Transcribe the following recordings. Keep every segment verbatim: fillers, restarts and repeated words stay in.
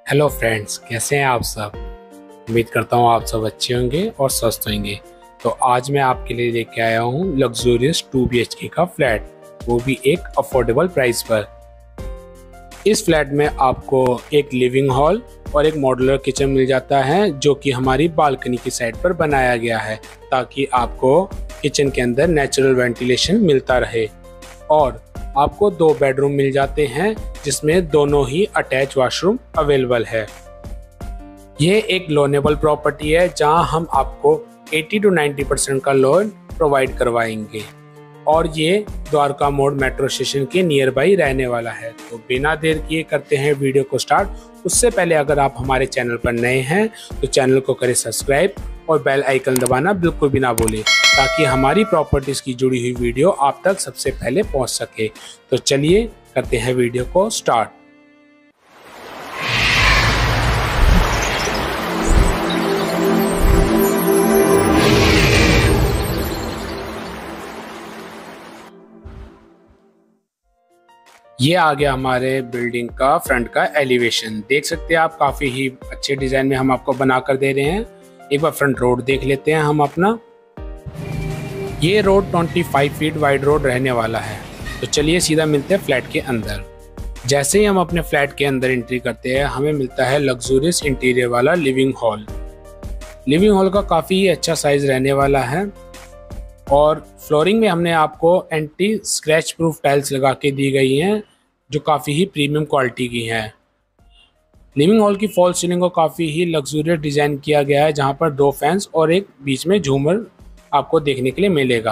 Hello friends, कैसे हैं आप सब। उम्मीद करता हूँ आप सब अच्छे होंगे और स्वस्थ होंगे। तो आज मैं आपके लिए लेके आया हूँ लग्जूरियस टू बी एच के का फ्लैट, वो भी एक अफोर्डेबल प्राइस पर। इस फ्लैट में आपको एक लिविंग हॉल और एक मॉड्यूलर किचन मिल जाता है, जो कि हमारी बालकनी की साइड पर बनाया गया है ताकि आपको किचन के अंदर नेचुरल वेंटिलेशन मिलता रहे। और आपको दो बेडरूम मिल जाते हैं जिसमें दोनों ही अटैच वॉशरूम अवेलेबल है। ये एक लोनेबल प्रॉपर्टी है जहां हम आपको अस्सी टू नब्बे परसेंट का लोन प्रोवाइड करवाएंगे और ये द्वारका मोड़ मेट्रो स्टेशन के नियर बाई रहने वाला है। तो बिना देर किए करते हैं वीडियो को स्टार्ट। उससे पहले अगर आप हमारे चैनल पर नए हैं तो चैनल को करें सब्सक्राइब और बेल आइकन दबाना बिल्कुल भी ना भूलें ताकि हमारी प्रॉपर्टीज की जुड़ी हुई वीडियो आप तक सबसे पहले पहुंच सके। तो चलिए करते हैं वीडियो को स्टार्ट। ये आ गया हमारे बिल्डिंग का फ्रंट का एलिवेशन। देख सकते हैं आप, काफी ही अच्छे डिजाइन में हम आपको बना कर दे रहे हैं। एक बार फ्रंट रोड देख लेते हैं हम अपना। ये रोड पच्चीस फीट वाइड रोड रहने वाला है। तो चलिए सीधा मिलते हैं फ्लैट के अंदर। जैसे ही हम अपने फ्लैट के अंदर एंट्री करते हैं हमें मिलता है लग्जूरियस इंटीरियर वाला लिविंग हॉल। लिविंग हॉल का काफी ही अच्छा साइज रहने वाला है और फ्लोरिंग में हमने आपको एंटी स्क्रैच प्रूफ टाइल्स लगा के दी गई हैं जो काफी ही प्रीमियम क्वालिटी की हैं। लिविंग हॉल की फॉल सीलिंग को काफी ही लग्जूरियस डिजाइन किया गया है जहां पर दो फैंस और एक बीच में झूमर आपको देखने के लिए मिलेगा।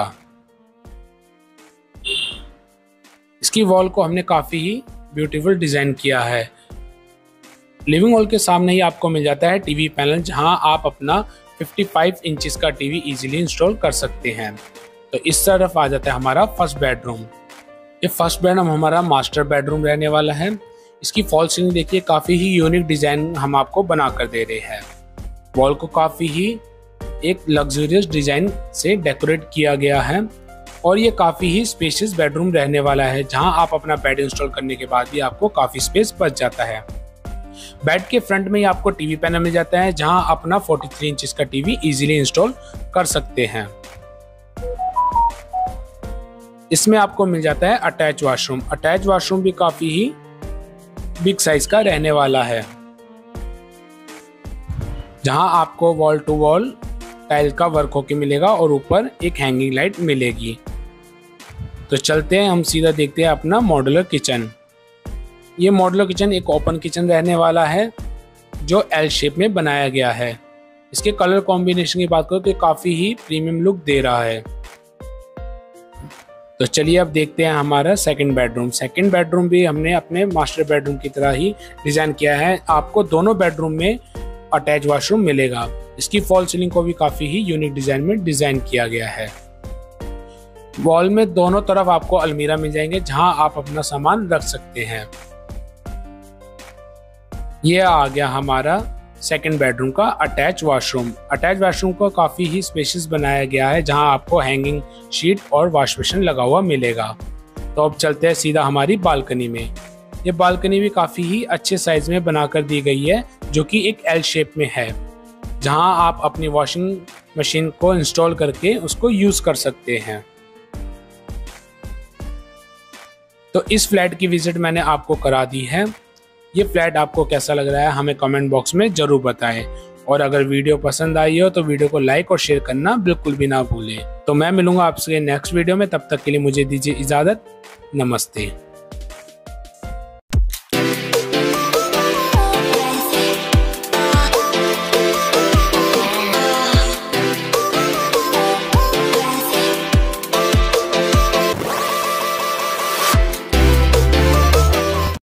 इसकी वॉल को हमने काफी ही ब्यूटीफुल डिजाइन किया है। लिविंग हॉल के सामने ही आपको मिल जाता है टीवी पैनल जहां आप अपना पचपन इंचेस का टीवी इजीली इंस्टॉल कर सकते हैं। तो इस तरफ आ जाता है हमारा फर्स्ट बेडरूम। ये फर्स्ट बेडरूम हमारा मास्टर बेडरूम रहने वाला है। इसकी फॉल सीलिंग देखिए, काफी ही यूनिक डिजाइन हम आपको बना कर दे रहे हैं। वॉल को काफी ही एक लग्जूरियस डिजाइन से डेकोरेट किया गया है और ये काफी ही स्पेशियस बेडरूम रहने वाला है जहां आप अपना बेड इंस्टॉल करने के बाद भी आपको काफी स्पेस बच जाता है। बेड के फ्रंट में ही आपको टीवी पैनल मिल जाता है जहां अपना तैंतालीस इंचेस का टीवी इजीली इंस्टॉल कर सकते हैं। इसमें आपको मिल जाता है अटैच वॉशरूम। अटैच वॉशरूम भी काफी ही बिग साइज का रहने वाला है जहां आपको वॉल टू वॉल टाइल का वर्क होके मिलेगा और ऊपर एक हैंगिंग लाइट मिलेगी। तो चलते हैं हम सीधा देखते हैं अपना मॉड्यूलर किचन। ये मॉड्यूलर किचन एक ओपन किचन रहने वाला है जो एल शेप में बनाया गया है। इसके कलर कॉम्बिनेशन की बात करो तो काफी ही प्रीमियम लुक दे रहा है। तो चलिए अब देखते हैं हमारा सेकंड बेडरूम। सेकंड बेडरूम भी हमने अपने मास्टर बेडरूम की तरह ही डिजाइन किया है। आपको दोनों बेडरूम में अटैच वॉशरूम मिलेगा। इसकी फॉल सीलिंग को भी काफी ही यूनिक डिजाइन में डिजाइन किया गया है। वॉल में दोनों तरफ आपको अलमीरा मिल जाएंगे जहां आप अपना सामान रख सकते हैं। यह आ गया हमारा सेकंड बेडरूम का अटैच वॉशरूम। अटैच वॉशरूम को काफी ही स्पेशियस बनाया गया है जहां आपको हैंगिंग शीट और वॉश बेसिन लगा हुआ मिलेगा। तो अब चलते हैं सीधा हमारी बालकनी में। ये बालकनी भी काफी ही अच्छे साइज में बनाकर दी गई है जो कि एक एल शेप में है जहां आप अपनी वॉशिंग मशीन को इंस्टॉल करके उसको यूज कर सकते हैं। तो इस फ्लैट की विजिट मैंने आपको करा दी है। ये फ्लैट आपको कैसा लग रहा है हमें कमेंट बॉक्स में जरूर बताएं और अगर वीडियो पसंद आई हो तो वीडियो को लाइक और शेयर करना बिल्कुल भी ना भूलें। तो मैं मिलूंगा आपसे नेक्स्ट वीडियो में, तब तक के लिए मुझे दीजिए इजाजत। नमस्ते।